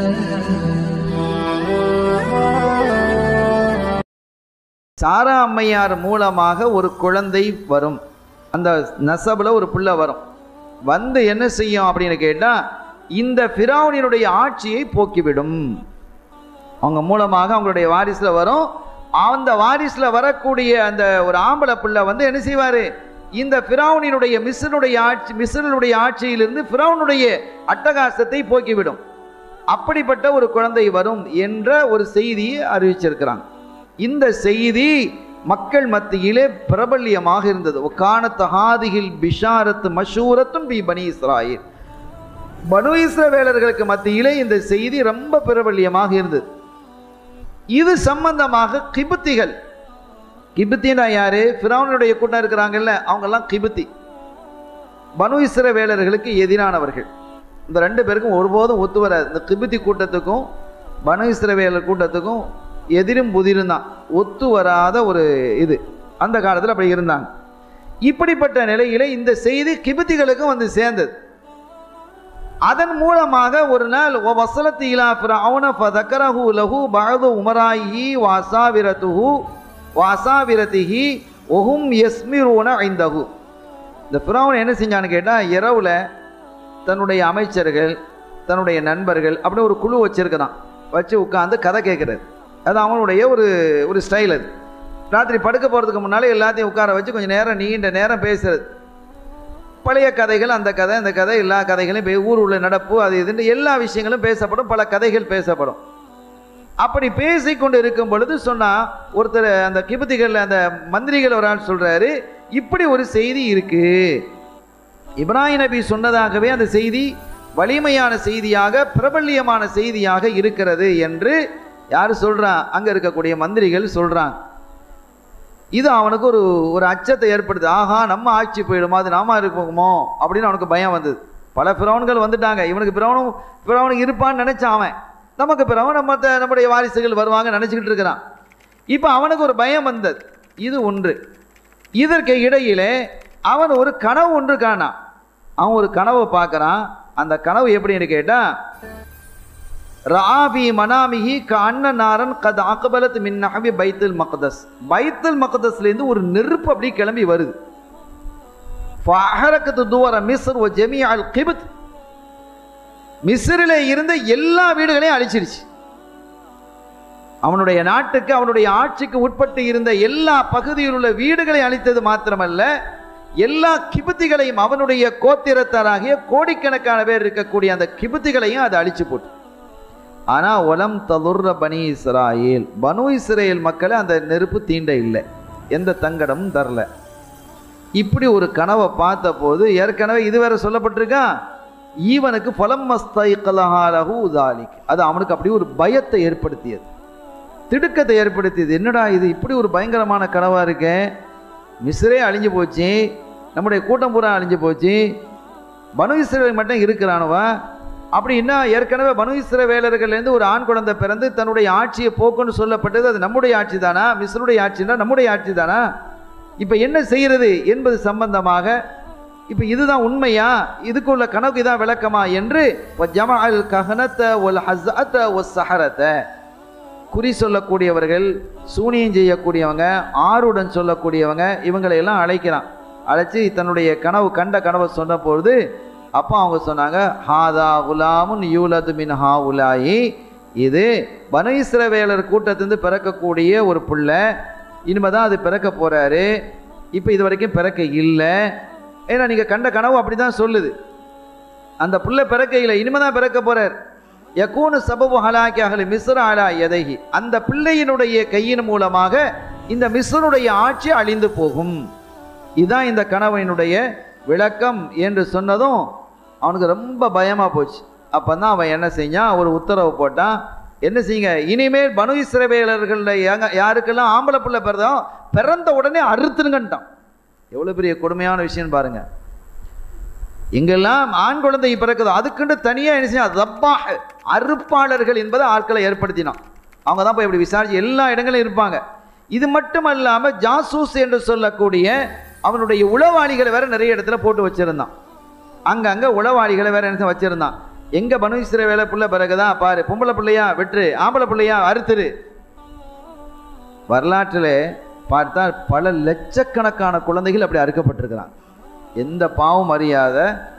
சாரா அம்மையார் மூலமாக ஒரு குழந்தை வரும், அந்த நசபுல ஒரு பிள்ளை வரும். வந்து என்ன செய்யும் அப்படின்னு கேட்டா, இந்த ஃபிரௌனினுடைய ஆட்சியை போக்கிவிடும். அவங்க மூலமாக அவங்களுடைய வாரிசுல வரும். அந்த வாரிசுல வரக்கூடிய அந்த ஒரு ஆம்பளை பிள்ளை வந்து என்ன செய்வாரு, இந்த ஃபிரௌனினுடைய மிஸ்ருடைய ஆட்சியிலிருந்து ஃபிரௌனுடைய அட்டகாசத்தை போக்கிவிடும். அப்படிப்பட்ட ஒரு குழந்தை வரும் என்ற ஒரு செய்தியை அறிவிச்சிருக்கிறாங்க. இந்த செய்தி மக்கள் மத்தியிலே பிரபல்யமாக இருந்தது. கானத் ஹாதிஹில் பிஷாரத் மஷூரத்துன் பி பனி இஸ்ராயில். பனு இஸ்ரவேலர்களுக்கு மத்தியிலே இந்த செய்தி ரொம்ப பிரபல்யமாக இருந்தது. இது சம்பந்தமாக கிபுத்திகள், கிபுத்தினா யாரு, ஃபிரௌனுடைய கூட்டம் இருக்கிறாங்கல்ல, அவங்கெல்லாம் கிபுத்தி, பனு இஸ்ரவேலர்களுக்கு எதிரானவர்கள். இந்த ரெண்டு பேருக்கும் ஒருபோதும் ஒத்து வராது. இந்த கிபுத்தி கூட்டத்துக்கும் பனு இஸ்ரவேலர் கூட்டத்துக்கும் எதிரும் புதிரும் தான், ஒத்து வராத ஒரு இது. அந்த காலத்தில் அப்படி இருந்தாங்க. இப்படிப்பட்ட நிலையில இந்த செய்தி கிபுத்திகளுக்கும் வந்து சேர்ந்தது. அதன் மூலமாக ஒரு நாள் வஸலத் இலா ஃபிரௌன ஃபதக்கரஹு லஹு பஅது உமராயிஹி வஅஸாவிரதிஹி வஹும் யஸ்மிரூன இன்தஹு. இந்த ஃபிரௌன் என்ன செஞ்சான்னு கேட்டா, இரவுல தன்னுடைய அமைச்சர்கள் தன்னுடைய நண்பர்கள் அப்படி ஒரு குழு வச்சிருக்கிறான், வச்சு உட்கார்ந்து கதை கேட்கறது. அது அவனுடைய ஒரு ஸ்டைல். அது ராத்திரி படுக்க போகிறதுக்கு முன்னாலே எல்லாத்தையும் உட்கார வச்சு கொஞ்சம் நேரம் நீண்ட நேரம் பேசுறது. பழைய கதைகள், அந்த கதை இந்த கதை, எல்லா கதைகளையும் ஊர் உள்ள நடப்பு அது இதுன்னு எல்லா விஷயங்களும் பேசப்படும், பல கதைகள் பேசப்படும். அப்படி பேசிக்கொண்டு இருக்கும் பொழுது சொன்னா ஒருத்தர், அந்த கிபுத்திகள் அந்த மந்திரிகள் ஒரு ஆள் சொல்றாரு, இப்படி ஒரு செய்தி இருக்கு, இப்ராஹிம் நபி சொன்னதாகவே அந்த செய்தி வலிமையான செய்தியாக பிரபல்யமான செய்தியாக இருக்கிறது என்று யாரு சொல்றான், அங்க இருக்கக்கூடிய மந்திரிகள் சொல்றாங்க. இது அவனுக்கு ஒரு அச்சத்தை ஏற்படுது. ஆஹா, நம்ம ஆட்சி போயிடுமா, அது நாம இருப்போமோ அப்படின்னு அவனுக்கு பயம் வந்தது. பல ஃபிரௌன்கள் வந்துட்டாங்க, இவனுக்கு ஃபிரௌனுக்கு இருப்பான்னு நினைச்சான் அவன். நமக்கு பிறகு நம்முடைய வாரிசுகள் வருவாங்க நினைச்சுக்கிட்டு இருக்கிறான். இப்போ அவனுக்கு ஒரு பயம் வந்தது. இது ஒன்று. இதற்கு இடையிலே அவன் ஒரு கனவு ஒன்று காணான். அவன் ஒரு கனவை பார்க்கறான். அந்த கனவு எப்படின்னு கேட்டா, ராபி மனாமிஹி கஅன்ன நாரன் கத் அக்பலத் மின் நஹவி பைத்துல் மக்தஸ். பைத்துல் மக்தஸ்ல இருந்து ஒரு நெருப்பு அப்படி கிளம்பி வருது. ஃபஅஹரகத் துவர மிஸ்ர் வ ஜமீஅல் கிப்த். மிஸ்ரிலே இருந்த எல்லா வீடுகளையும் அழிச்சிருச்சு. அவனுடைய நாட்டுக்கு அவனுடைய ஆட்சிக்கு உட்பட்டு இருந்த எல்லா பகுதியில் உள்ள வீடுகளை அழித்தது மாத்திரமல்ல, எல்லா கிபுத்திகளையும், அவனுடைய கோத்திரத்தாராகிய கோடிக்கணக்கான பேர் இருக்கக்கூடிய அந்த கிபுத்திகளையும் அதை அழிச்சு போட்டு. ஆனா ஒலம் ததுர்ர பனி இஸ்ராயேல், பனு இஸ்ரேல் மக்களை அந்த நெருப்பு தீண்ட இல்லை, எந்த தங்கடமும் தரல. இப்படி ஒரு கனவை பார்த்த போது, ஏற்கனவே இதுவரை சொல்லப்பட்டிருக்கா, ஈவனுக்கு ஃபலம் மஸ்தைகலஹு உதாலிக், அது அவனுக்கு அப்படி ஒரு பயத்தை ஏற்படுத்தியது, திடுக்கத்தை ஏற்படுத்தியது. என்னடா இது, இப்படி ஒரு பயங்கரமான கனவா இருக்கே, மிஸ்ரே அழிஞ்சு போச்சு, நம்முடைய கூட்டம் பூரா அழிஞ்சு போச்சு, பனு இஸ்ரேல் மட்டும் இருக்கிறானுவா அப்படின்னா, ஏற்கனவே பனு இஸ்ரவேலர்கள்லேருந்து ஒரு ஆண் குழந்தை பிறந்து தன்னுடைய ஆட்சியை போக்குன்னு சொல்லப்பட்டது, அது நம்முடைய ஆட்சி தானா, மிஸ்ருடைய ஆட்சினா நம்முடைய ஆட்சி தானா, இப்போ என்ன செய்யறது என்பது சம்பந்தமாக இப்போ இதுதான் உண்மையா, இதுக்குள்ள கணக்கு இதான் விளக்கமா என்று ஜமஅல் கஹனத வல் ஹஸஅத வஸ்ஸஹரத, குறி சொல்லக்கூடியவர்கள், சூனியம் செய்யக்கூடியவங்க, ஆருடன் சொல்லக்கூடியவங்க, இவங்களை எல்லாம் அழைக்கிறான். அழைச்சி தன்னுடைய கண்ட கனவை சொன்ன பொழுது அப்போ அவங்க சொன்னாங்க, ஹாதா குலாமுன் யூலது மின் ஹா உலாயி, இது பனு இஸ்ரவேலர் கூட்டத்திலிருந்து பிறக்கக்கூடிய ஒரு பிள்ளை, இனிமேதான் அது பிறக்க போறாரு, இப்போ இது வரைக்கும் பிறக்க இல்லை. ஏன்னா நீங்க கண்ட கனவு அப்படிதான் சொல்லுது, அந்த பிள்ளை பிறக்க இல்லை, இனிமேதான் பிறக்க போறார். யகூனு சபபு ஹலாக்கி அஹ்லி மிஸ்ர அலா யதைஹி, அந்த பிள்ளையினுடைய கையின் மூலமாக இந்த மிஸ்ருடைய ஆட்சி அழிந்து போகும், இதுதான் இந்த கனவினுடைய விளக்கம் என்று சொன்னதும் அவனுக்கு ரொம்ப பயமா போச்சு. அப்பதான் அவன் என்ன செஞ்சான், ஒரு உத்தரவு போட்டான். என்ன செய்யுங்க, இனிமேல் பனு இஸ்ரவேலர்கள் யாருக்கெல்லாம் ஆம்பளை பிள்ளை பிறந்த உடனே அறுத்துருங்கன்ட்டான். எவ்வளவு பெரிய கொடுமையான விஷயம் பாருங்க. எங்கெல்லாம் ஆண் குழந்தை பிறக்குதோ அதுக்குன்னு தனியா என்ன செய்ய, ரப்பாஹ், அறுப்பாளர்கள் என்பதை ஆட்களை ஏற்படுத்தினான். அவங்க தான் போய் இப்படி விசாரிச்சு எல்லா இடங்களும் இருப்பாங்க. இது மட்டும் அல்லாம ஜாசூஸ் என்று சொல்லக்கூடிய அவனுடைய உளவாளிகளை வேற நிறைய இடத்துல போட்டு வச்சிருந்தான். அங்கங்க உளவாளிகளை வேற என்ன வச்சிருந்தான். எங்க பனு இஸ்ரவேல புள்ள பிறகுதான் பாரு, பொம்பளை பிள்ளையா வெற்று, ஆம்பளை பிள்ளையா அறுத்துரு. வரலாற்றில் பார்த்தால் பல லட்சக்கணக்கான குழந்தைகள் அப்படி அறுக்கப்பட்டிருக்கிறாங்க. எந்த பாவம் அறியாத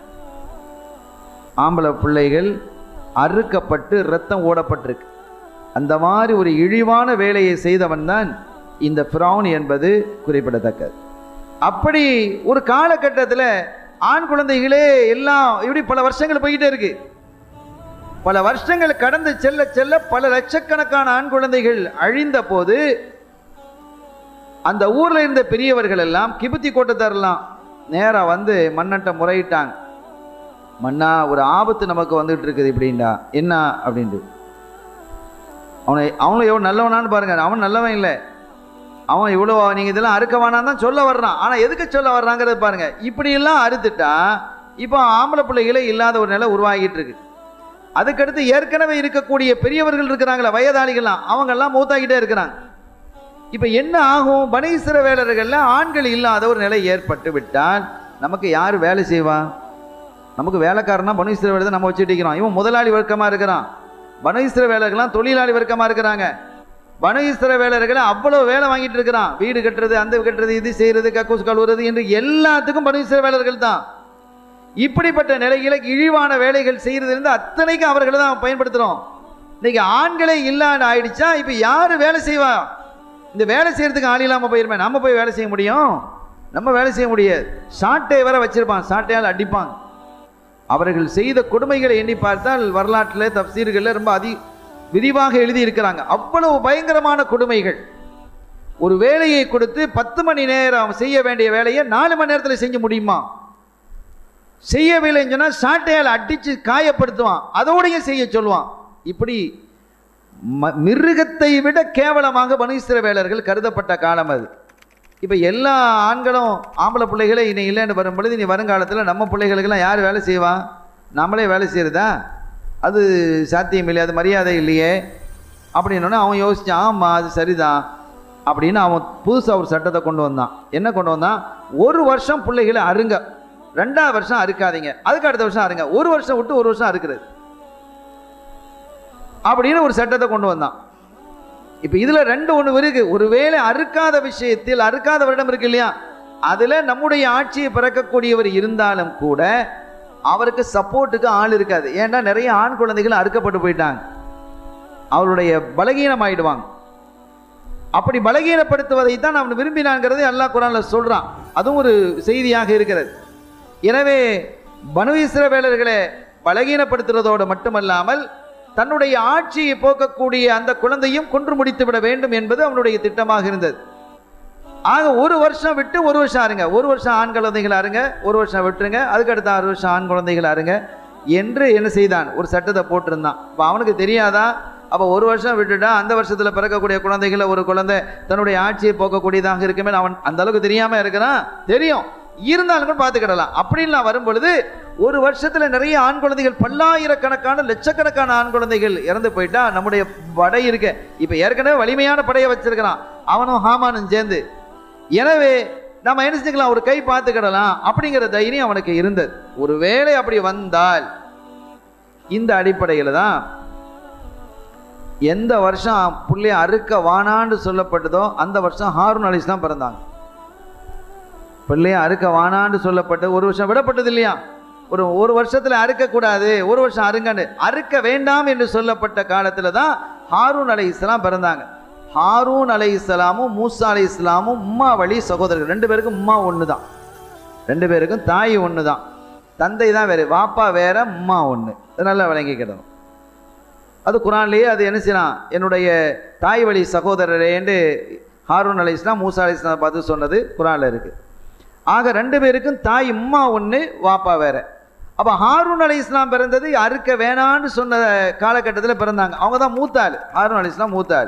ஆம்பளை பிள்ளைகள் அறுக்கப்பட்டு இரத்தம் ஓடப்பட்டிருக்கு. அந்த மாதிரி ஒரு இழிவான வேலையை செய்தவன் தான் இந்த ஃபிரௌன் என்பது குறிப்பிடத்தக்கது. அப்படி ஒரு காலகட்டத்தில் ஆண் குழந்தைகளே எல்லாம் இப்படி பல வருஷங்கள் போய்கிட்டே இருக்கு. பல வருஷங்கள் கடந்து செல்ல செல்ல பல லட்சக்கணக்கான ஆண் குழந்தைகள் அழிந்த போது அந்த ஊர்ல இருந்த பெரியவர்கள் எல்லாம் கிபுத்தி கோட்டத்தாரெல்லாம் நேரா வந்து மன்னன்ட்ட முறையிட்டாங்க. மன்னா, ஒரு ஆபத்து நமக்கு வந்துட்டு இருக்குது இப்படின்டா, என்ன அப்படின்ட்டு. அவனும் எவ்வளோ நல்லவனான்னு பாருங்க. அவன் நல்லவன் இல்லை, அவன் இவ்வளோ நீங்கள் இதெல்லாம் அறுக்க வேணான்னு தான் சொல்ல வர்றான். ஆனால் எதுக்கு சொல்ல வர்றாங்கிறது பாருங்க. இப்படியெல்லாம் அறுத்துட்டா இப்போ ஆம்பளை பிள்ளைகளே இல்லாத ஒரு நிலை உருவாகிட்டு இருக்கு. அதுக்கடுத்து ஏற்கனவே இருக்கக்கூடிய பெரியவர்கள் இருக்கிறாங்களா, வயதாளிகள்லாம், அவங்கெல்லாம் மூத்தாகிட்டே இருக்கிறாங்க. இப்போ என்ன ஆகும்? பனு இஸ்ரவேலர்கள்ல ஆண்கள் இல்லாத ஒரு நிலை ஏற்பட்டு விட்டால் நமக்கு யார் வேலை செய்வா? நமக்கு வேலைக்காரனா பனு இஸ்ரவேலரை நம்ம வச்சுட்டு இருக்கிறோம். இவன் முதலாளி வர்க்கமாக இருக்கிறான். பனு இஸ்ரவேலர்கள்லாம் தொழிலாளி வர்க்கமாக இருக்கிறாங்க. பனு இஸ்ரவேலர்களை அவ்வளோ வேலை வாங்கிட்டு இருக்கிறான். வீடு கட்டுறது, அந்த கட்டுறது, இது செய்யறது, கக்கூஸ் கழுவுறது என்று எல்லாத்துக்கும் பனு இஸ்ரவேலர்கள் தான். இப்படிப்பட்ட நிலையில இழிவான வேலைகள் செய்யறதுலேருந்து அத்தனைக்கும் அவர்களை தான் பயன்படுத்துகிறோம். இன்னைக்கு ஆண்களே இல்லாத ஆயிடுச்சா, இப்போ யார் வேலை செய்வா? இந்த வேலை செய்யறதுக்கு ஆள் இல்லாமல் போயிருமே, நம்ம போய் வேலை செய்ய முடியும்? நம்ம வேலை செய்ய முடியாது. சாட்டை வர வச்சிருப்பான், சாட்டையால் அடிப்பாங்க. அவர்கள் செய்த கொடுமைகளை எண்ணி பார்த்தால் வரலாற்றில் தப்சீர்களில் ரொம்ப விரிவாக எழுதி இருக்கிறாங்க. அவ்வளவு பயங்கரமான கொடுமைகள். ஒரு வேலையை கொடுத்து 10 மணி நேரம் செய்ய வேண்டிய வேலையை 4 மணி நேரத்தில் செஞ்சு முடியுமா? செய்யவில்லைன்னு சொன்னால் சாட்டையால் அடித்து காயப்படுத்துவான், அதோடையும் செய்ய சொல்லுவான். இப்படி மிருகத்தை விட கேவலமாக பனு இஸ்ரவேலர்கள் கருதப்பட்ட காலம் அது. இப்போ எல்லா ஆண்களும் ஆம்பளை பிள்ளைகளே இனி இல்லைன்னு வரும் பொழுது இனி வருங்காலத்தில் நம்ம பிள்ளைகளுக்கெல்லாம் யார் வேலை செய்வான்? நம்மளே வேலை செய்கிறதா? அது சாத்தியம் இல்லை, அது மரியாதை இல்லையே அப்படின்னோடனே அவன் யோசிச்சான், ஆமாம் அது சரிதான் அப்படின்னு அவன் புதுசாக ஒரு சட்டத்தை கொண்டு வந்தான். என்ன கொண்டு வந்தான்? 1 வருஷம் பிள்ளைகளை அருங்க, 2ஆவது வருஷம் அறுக்காதீங்க, அதுக்கு அடுத்த வருஷம் அருங்க, 1 வருஷம் விட்டு 1 வருஷம் அறுக்கிறது அப்படின்னு ஒரு சட்டத்தை கொண்டு வந்தான். இப்போ இதில் ஒன்று இருக்கு. ஒருவேளை அறுக்காத விஷயத்தில் அறுக்காத வருடம் இருக்கு இல்லையா, அதில் நம்முடைய ஆட்சியை பிறக்கக்கூடியவர் இருந்தாலும் கூட அவருக்கு சப்போர்ட்டுக்கு ஆள் இருக்காது. ஏன்னா நிறைய ஆண் குழந்தைகள் அறுக்கப்பட்டு போயிட்டாங்க, அவருடைய பலகீனம் ஆயிடுவாங்க. அப்படி பலகீனப்படுத்துவதை தான் அவன் விரும்பினாங்கிறது அல்லாஹ் குர்ஆன்ல சொல்றான். அதுவும் ஒரு செய்தியாக இருக்கிறது. எனவே பனு இஸ்ரவேலர்களை பலகீனப்படுத்துவதோடு மட்டுமல்லாமல் தன்னுடைய ஆட்சியை போக்கக்கூடிய அந்த குழந்தையும் கொன்று முடித்து விட வேண்டும் என்பது அவனுடைய திட்டமாக இருந்தது. ஆக 1 வருஷம் விட்டு 1 வருஷம் அருங்க, 1 வருஷம் ஆண் குழந்தைகள் அருங்க, 1 வருஷம் விட்டுருங்க, அதுக்கு அடுத்த 6 வருஷம் ஆண் குழந்தைகள் அருங்க என்று என்ன செய்தான்? ஒரு சட்டத்தை போட்டிருந்தான். இப்போ அவனுக்கு தெரியாதா? அப்போ 1 வருஷம் விட்டுட்டா அந்த வருஷத்தில் பிறக்கக்கூடிய குழந்தைகளை ஒரு குழந்தை தன்னுடைய ஆட்சியை போக்கக்கூடியதாக இருக்குமே, அவன் அந்த அளவுக்கு தெரியாமல் இருக்கிறான். தெரியும், இருந்தாலும் கூட பார்த்துக்கிடலாம். அப்படின்லாம் வரும் பொழுது 1 வருஷத்தில் நிறைய ஆண் குழந்தைகள், பல்லாயிரக்கணக்கான லட்சக்கணக்கான ஆண் குழந்தைகள் இறந்து போயிட்டா நம்முடைய படை இருக்க, இப்போ ஏற்கனவே வலிமையான படையை வச்சிருக்கிறான் அவனும் ஹாமானும் சேர்ந்து. எனவே நம்ம என்ன செஞ்சுக்கலாம்? ஒரு கை பார்த்துக்கிடலாம் அப்படிங்கிற தைரியம் அவனுக்கு இருந்தது. ஒருவேளை அப்படி வந்தால் இந்த அடிப்படையில் தான் எந்த வருஷம் புள்ளைய அறுக்க வானான்னு சொல்லப்பட்டதோ அந்த வருஷம் ஹாரூன் அலைஹிஸ்ஸலாம் பிறந்தாங்க. பிள்ளைய அறுக்க வானான்னு சொல்லப்பட்டு 1 வருஷம் விடப்பட்டது இல்லையா? ஒரு வருஷத்தில் அறுக்கக்கூடாது, 1 வருஷம் அறுங்கன்னு, அறுக்க வேண்டாம் என்று சொல்லப்பட்ட காலத்தில் தான் ஹாரூன் அலைஹிஸ்ஸலாம் பிறந்தாங்க. ஹாரூன் அலைஹிஸ்ஸலாமும் மூசா அலைஹிஸ்ஸலாமும் உம்மா வழி சகோதரர்கள். 2 பேருக்கும் உம்மா ஒன்று தான், 2 பேருக்கும் தாய் ஒன்று தான், தந்தை தான் வேறு, வாப்பா வேற, உம்மா ஒன்று. நல்லா விளங்கிக்கிடணும். அது குர்ஆன்லேயே அது என்ன செய்யலாம், என்னுடைய தாய் வழி சகோதரரே என்று ஹாரூன் அலைஹிஸ்ஸலாம் மூசா அலைஹிஸ்ஸலாம் பார்த்து சொன்னது குர்ஆன்ல இருக்குது. ஆக 2 பேருக்கும் தாய் உம்மா ஒன்று, வாப்பா வேற. அப்போ ஹாரூன் அலைஹிஸ்ஸலாம் பிறந்தது அறுக்க வேணான்னு சொன்ன காலகட்டத்தில் பிறந்தாங்க. அவங்க தான் மூத்தாள், ஹாரூன் அலைஹிஸ்ஸலாம் மூத்தாள்.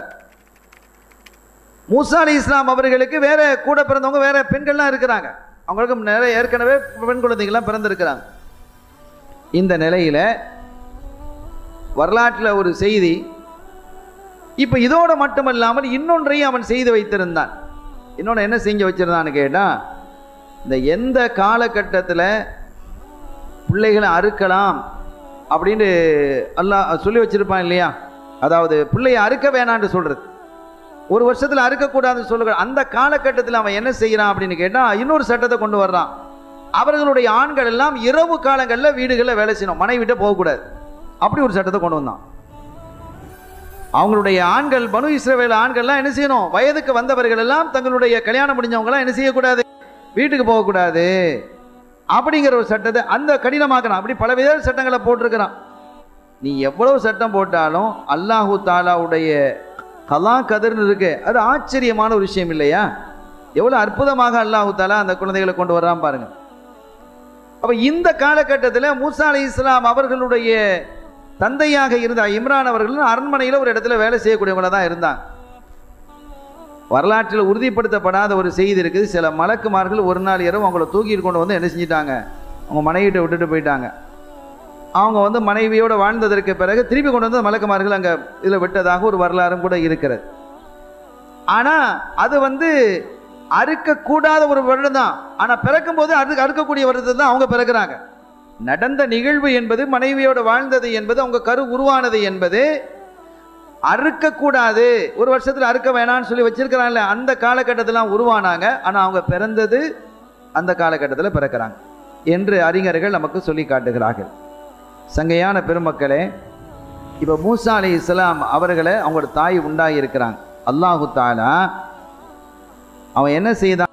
மூசா அலைஹிஸ்ஸலாம் அவர்களுக்கு வேற கூட பிறந்தவங்க வேற பெண்கள்லாம் இருக்கிறாங்க, அவங்களுக்கு நிறைய ஏற்கனவே பெண் குழந்தைகள்லாம் பிறந்திருக்கிறாங்க. இந்த நிலையில் வரலாற்றில் ஒரு செய்தி, இப்போ இதோடு மட்டுமல்லாமல் இன்னொன்றையும் அவன் செய்து வைத்திருந்தான். இன்னொன்று என்ன செஞ்சு வச்சிருந்தான்னு கேட்டால், இந்த எந்த காலகட்டத்தில் பிள்ளைகளை அறுக்கலாம் அப்படின்னு அல்லாஹ் சொல்லி வச்சிருப்பான் இல்லையா? அதாவது பிள்ளையை அறுக்க வேணான்னு சொல்றது, ஒரு வருஷத்துல அறுக்கக்கூடாதுன்னு சொல்லுங்க. அந்த காலகட்டத்தில் அவன் என்ன செய்யறான் அப்படின்னு கேட்டா இன்னொரு சட்டத்தை கொண்டு வர்றான். அவர்களுடைய ஆண்கள் எல்லாம் இரவு காலங்களில் வீடுகளில் வேலை செய்யணும், மனைவிட்ட போகக்கூடாது. அப்படி ஒரு சட்டத்தை கொண்டு வந்தான். அவங்களுடைய ஆண்கள், பனு இஸ்ரவேல் ஆண்கள்லாம் என்ன செய்யணும், வயதுக்கு வந்தவர்கள் எல்லாம் தங்களுடைய கல்யாணம் முடிஞ்சவங்களாம் என்ன செய்யக்கூடாது, வீட்டுக்கு போகக்கூடாது அப்படிங்கிற ஒரு சட்டத்தை அந்த கடினமாக்கணும். அப்படி பலவித சட்டங்களை போட்டிருக்கிறான். நீ எவ்வளவு சட்டம் போட்டாலும் அல்லாஹு தாலாவுடைய கலா கதிர்னு இருக்கு, அது ஆச்சரியமான ஒரு விஷயம் இல்லையா? எவ்வளவு அற்புதமாக அல்லாஹு தாலா அந்த குழந்தைகளை கொண்டு வர்றான் பாருங்க. அப்ப இந்த காலகட்டத்தில் மூசா அலைஹிஸ்ஸலாம் அவர்களுடைய தந்தையாக இருந்த இம்ரான் அவர்கள் அரண்மனையில் ஒரு இடத்துல வேலை செய்யக்கூடியவங்கள தான் இருந்தாங்க. வரலாற்றில் உறுதிப்படுத்தப்படாத ஒரு செய்தி இருக்குது. சில மலக்குமார்கள் ஒரு நாள் இரவு அவங்கள தூக்கிட்டு கொண்டு வந்து என்ன செஞ்சிட்டாங்க, அவங்க மனைவிட்ட விட்டுட்டு போயிட்டாங்க. அவங்க வந்து மனைவியோடு வாழ்ந்ததற்கு பிறகு திருப்பி கொண்டு வந்து மலக்குமார்கள் அங்கே இதில் விட்டதாக ஒரு வரலாறும் கூட இருக்கிறது. ஆனால் அது வந்து அறுக்கக்கூடாத ஒரு வருடம் தான். ஆனால் பிறக்கும் போது அதுக்கு அறுக்கக்கூடிய வருடத்தை தான் அவங்க பிறகுறாங்க. நடந்த நிகழ்வு என்பது, மனைவியோடு வாழ்ந்தது என்பது, அவங்க கரு உருவானது என்பது அறுக்கக்கூடாது, ஒரு வருஷத்தில் அறுக்க வேணான்னு சொல்லி வச்சிருக்கிறாங்கல்ல, அந்த காலகட்டத்தில் உருவானாங்க. ஆனால் அவங்க பிறந்தது அந்த காலகட்டத்தில் பிறக்கிறாங்க என்று அறிஞர்கள் நமக்கு சொல்லி காட்டுகிறார்கள். சங்கையான பெருமக்களே, இப்போ மூசா அலைஹிஸ்ஸலாம் அவர்களை அவங்களோட தாய் உண்டாகி இருக்கிறாங்க. அல்லாஹு தாலா அவன் என்ன செய்தான்?